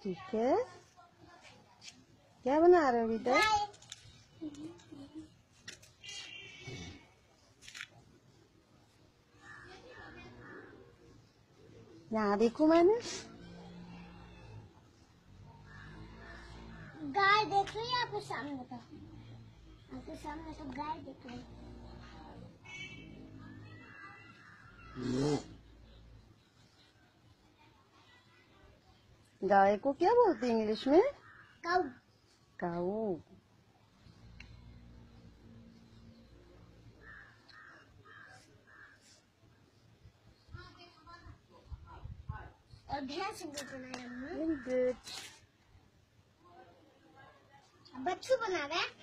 ठीक है। क्या बना रहे हो बेटा? यहाँ देखो, मैंने गाय देख रही है आपके सामने तो। आपके सामने तो गाय देख रही है। गाय को क्या बोलते हैं इंग्लिश में? काऊ। काऊ। और भैंस को बनाया हमने। Very good. बच्चू बना रहे हैं।